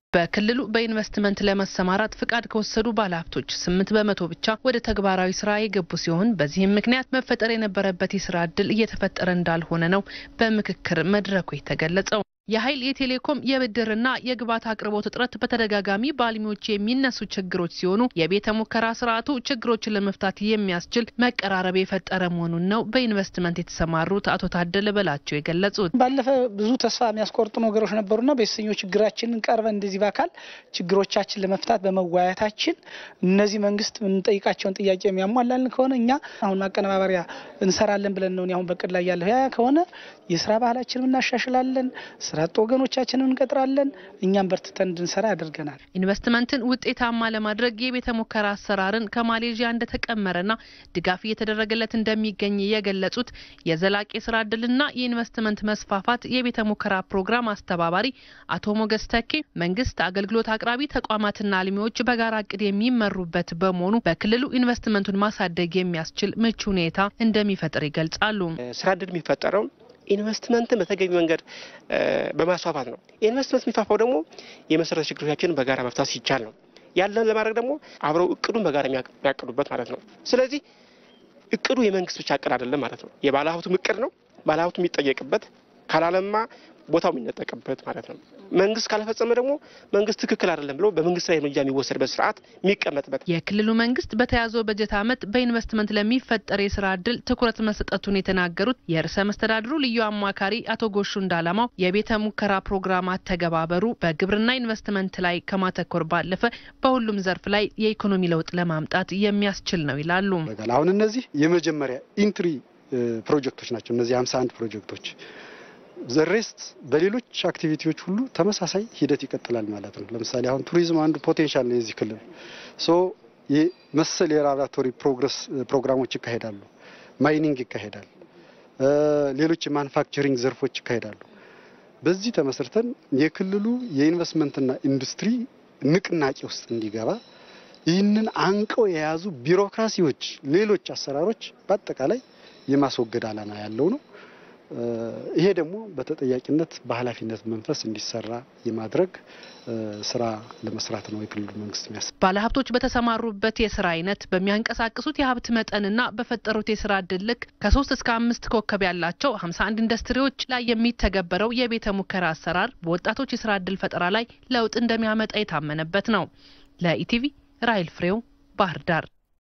በክልሉ በኢንቨስትመንት ለመሰማራት ፍቃድ ከወሰዱ ባለሀብቶች 8 በመቶ ብቻ ወደ ተግባራዊ ስራ የገቡ ሲሆን በዚህም ምክንያት መፈጠር የነበረበት የስራ ዕድል እየተፈጠረ እንዳልሆነ ነው በምክክር መድረኩ የተገለጸው። የኃይል የቴሌኮም የብድርና የግብዓት አቅርቦት እጥረት በተደጋጋሚ ባለሙያዎች የሚነሱ ችግሮች ሲሆኑ የቤተ ሙከራ ስርዓቱ ችግሮችን ለመፍታት የሚያስችል መቀራረብ የፈጠረ መሆኑን ነው በኢንቨስትመንት የተሰማሩት አቶ ታደለ በላቸው የገለጹት። ባለፈ ብዙ ተስፋ የሚያስቆርጡ ነገሮች ነበሩና በሰኞ ችግራችንን ቀርበን እንደዚህ በአካል ችግሮቻችን ለመፍታት በመዋያታችን እነዚህ መንግስት የምንጠይቃቸውን ጥያቄ የሚያሟላልን ከሆነ እኛ አሁን ማቀነባበሪያ እንሰራለን ብለን ነው አሁን በቅድ ላይ ያለው ያ ከሆነ የስራ ባህላችንን እናሻሽላለን ስራጥ ወገኖቻችንን እንቀጥራለን እኛም በርትተን እንድንሰራ ያደርገናል። ኢንቨስትመንትን ውጤታማ ለማድረግ የቤተ ሙከራ አሰራርን ከማሌዥያ እንደተቀመረና ድጋፍ እየተደረገለት እንደሚገኝ የገለጹት የዘላቂ ስራ ዕድልና የኢንቨስትመንት መስፋፋት የቤተ ሙከራ ፕሮግራም አስተባባሪ አቶ ሞገስ ተኬ መንግስት አገልግሎት አቅራቢ ተቋማትና አልሚዎች በጋራ እቅድ የሚመሩበት በመሆኑ በክልሉ ኢንቨስትመንቱን ማሳደግ የሚያስችል ምቹ ሁኔታ እንደሚፈጥር ይገልጻሉ። ስራ ዕድል የሚፈጠረው ኢንቨስትመንት በተገቢ መንገድ በማስፋፋት ነው። ኢንቨስትመንት የሚፋፋው ደግሞ የመሰረተ ችግሮቻችንን በጋራ መፍታት ሲቻል ነው። ያለን ለማድረግ ደግሞ አብረው እቅዱን በጋራ የሚያቅዱበት ማለት ነው። ስለዚህ እቅዱ የመንግስት ብቻ እቅድ አይደለም ማለት ነው። የባለሀብቱ እቅድ ነው። ባለሀብቱ የሚጠየቅበት ካላለማ ቦታው የሚነጠቅበት ማለት ነው። መንግስት ካልፈጸመ ደግሞ መንግስት ትክክል አይደለም ብሎ በመንግስት ላይ እርምጃ የሚወሰድበት ስርዓት የሚቀመጥበት። የክልሉ መንግስት በተያዘው በጀት ዓመት በኢንቨስትመንት ለሚፈጠር የስራ ዕድል ትኩረት መስጠቱን የተናገሩት የርዕሰ መስተዳድሩ ልዩ አማካሪ አቶ ጎሹ እንዳላማው የቤተ ሙከራ ፕሮግራም አተገባበሩ በግብርና ኢንቨስትመንት ላይ ከማተኮር ባለፈ በሁሉም ዘርፍ ላይ የኢኮኖሚ ለውጥ ለማምጣት የሚያስችል ነው ይላሉ። አሁን እነዚህ የመጀመሪያ ኢንትሪ ፕሮጀክቶች ናቸው። እነዚህ 51 ፕሮጀክቶች ዘሬስት በሌሎች አክቲቪቲዎች ሁሉ ተመሳሳይ ሂደት ይቀጥላል ማለት ነው። ለምሳሌ አሁን ቱሪዝም አንዱ ፖቴንሻል ነው የዚህ ክልል የመሰል የላቦራቶሪ ፕሮግራሞች ይካሄዳሉ፣ ማይኒንግ ይካሄዳል፣ ሌሎች ማኑፋክቸሪንግ ዘርፎች ይካሄዳሉ። በዚህ ተመስርተን የክልሉ የኢንቨስትመንትና ኢንዱስትሪ ንቅናቄ ውስጥ እንዲገባ ይህንን አንቀው የያዙ ቢሮክራሲዎች፣ ሌሎች አሰራሮች በአጠቃላይ የማስወገድ ዓላማ ያለው ነው። ይሄ ደግሞ በተጠያቂነት በኃላፊነት መንፈስ እንዲሰራ የማድረግ ስራ ለመስራት ነው የክልሉ መንግስት የሚያስ ባለሀብቶች በተሰማሩበት የስራ አይነት በሚያንቀሳቅሱት የሀብት መጠንና በፈጠሩት የስራ ዕድል ልክ ከ3 እስከ 5 ኮከብ ያላቸው 51 ኢንዱስትሪዎች ላይ የሚተገበረው የቤተ ሙከራ አሰራር በወጣቶች የስራ ዕድል ፈጠራ ላይ ለውጥ እንደሚያመጣ የታመነበት ነው። ለኢቲቪ ራይል ፍሬው ባህር ዳር